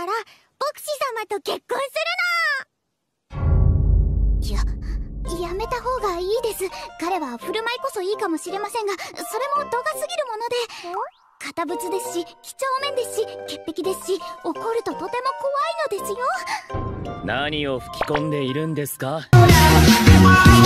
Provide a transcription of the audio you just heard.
ったら牧師様と結婚するの。やめた方がいいです。彼は振る舞いこそいいかもしれませんが、それも度が過ぎるもので、堅物ですし、几帳面ですし、潔癖ですし、怒るととても怖いのですよ。 何を吹き込んでいるんですか？